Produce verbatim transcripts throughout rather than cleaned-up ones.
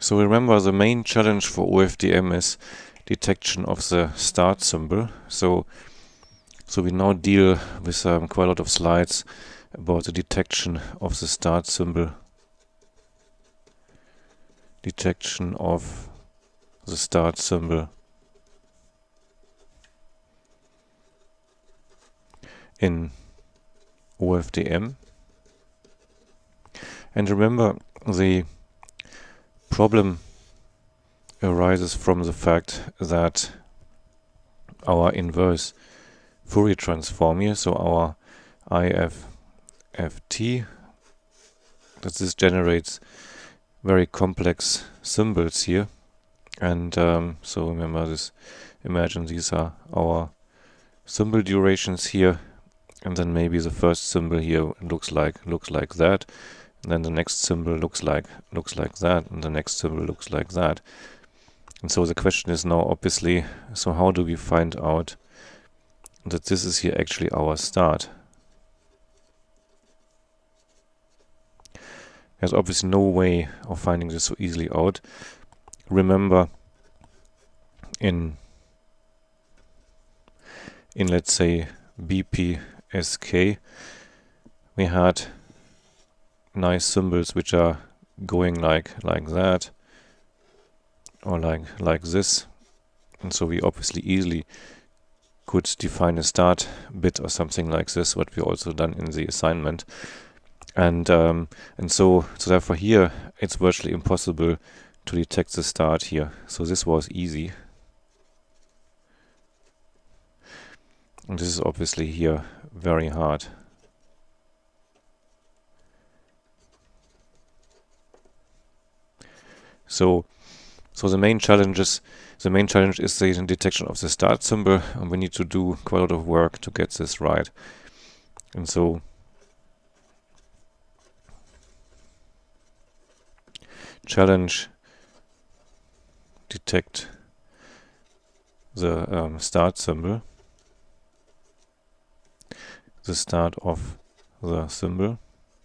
So remember, the main challenge for O F D M is detection of the start symbol. So, so we now deal with um, quite a lot of slides about the detection of the start symbol, detection of the start symbol in O F D M. And remember, the problem arises from the fact that our inverse Fourier transform here, so our I F F T, that this generates very complex symbols here. And um, so remember this, imagine these are our symbol durations here, and then maybe the first symbol here looks like looks like that, and then the next symbol looks like looks like that, and the next symbol looks like that. And so the question is now obviously, so how do we find out that this is here actually our start? There's obviously no way of finding this so easily out. Remember, in in let's say B P S K, we had nice symbols which are going like like that, or like like this, and so we obviously easily could define a start bit or something like this, what we also done in the assignment. And um, and so so therefore here it's virtually impossible to detect the start here. So this was easy, and this is obviously here very hard. So so the main challenge is the main challenge is the detection of the start symbol, and we need to do quite a lot of work to get this right. And so challenge, detect the um, start symbol, the start of the symbol.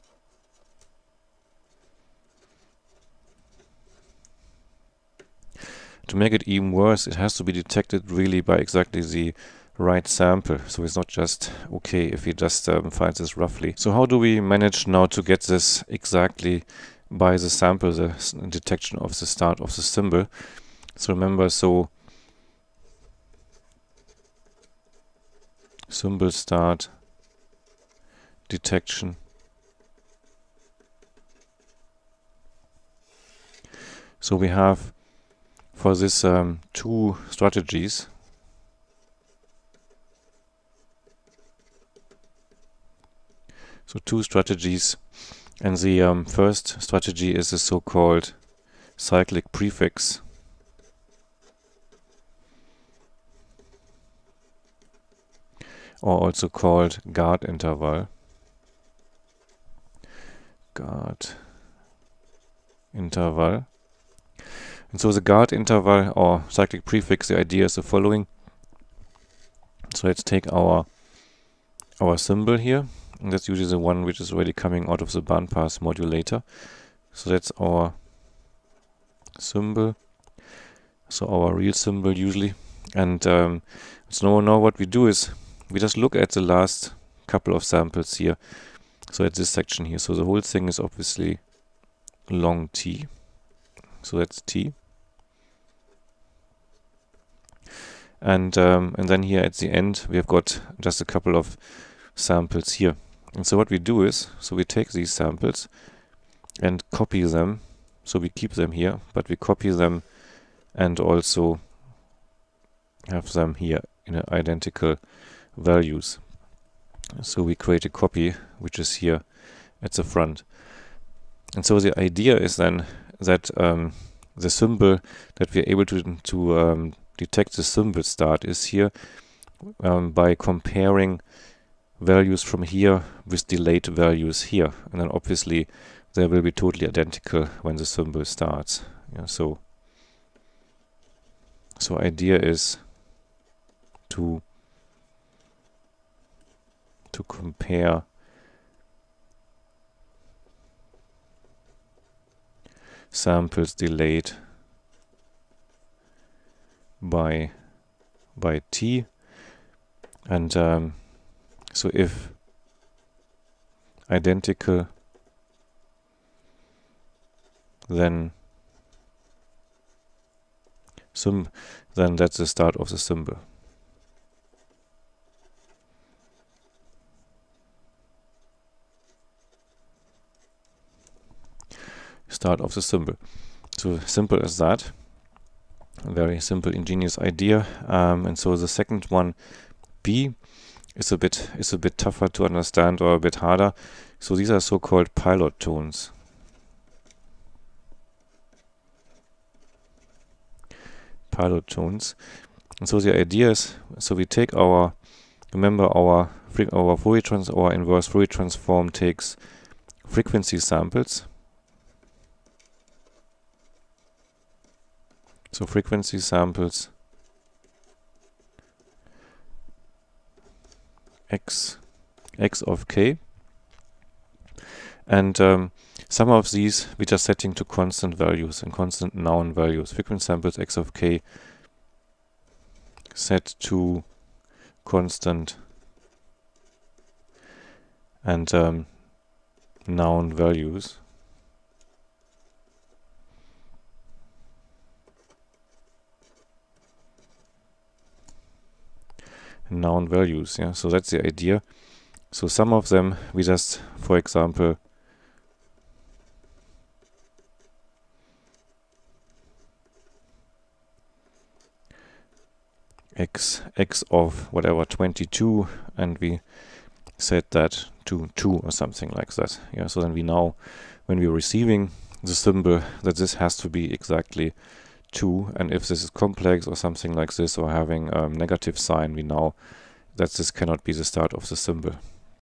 To make it even worse, it has to be detected really by exactly the right sample. So it's not just okay if we just um, find this roughly. So how do we manage now to get this exactly by the sample, the detection of the start of the symbol? So remember, so symbol start detection. So we have for this um, two strategies. So two strategies, and the um, first strategy is a so-called cyclic prefix. Or also called guard interval. Guard interval. And so the guard interval or cyclic prefix, the idea is the following. So let's take our our symbol here, and that's usually the one which is already coming out of the bandpass modulator. So that's our symbol, so our real symbol usually. And um, so now what we do is we just look at the last couple of samples here. So at this section here, so the whole thing is obviously long T. So that's T. And um, and then here at the end we have got just a couple of samples here. And so what we do is, so we take these samples and copy them. So we keep them here, but we copy them and also have them here in identical values. So we create a copy which is here at the front. And so the idea is then that um, the symbol that we are able to, to um, detect the symbol start is here um, by comparing values from here with delayed values here. And then obviously they will be totally identical when the symbol starts. Yeah, so, so idea is to to compare samples delayed by by t, and um, so if identical, then sym then that's the start of the symbol. Start of the symbol. So simple as that. A very simple, ingenious idea. Um, and so the second one, B, is a bit is a bit tougher to understand, or a bit harder. So these are so-called pilot tones. Pilot tones. And so the idea is, so we take our, remember our our Fourier trans our inverse Fourier transform takes frequency samples. So frequency samples x x of k, and um, some of these we just setting to constant values and constant noun values. Frequency samples x of k set to constant and um, noun values. Noun values, yeah, so that's the idea. So some of them we just, for example, x x of whatever twenty-two, and we set that to two or something like that. Yeah, so then we know when we're receiving the symbol that this has to be exactly two, and if this is complex or something like this, or having a um, negative sign, we know that this cannot be the start of the symbol.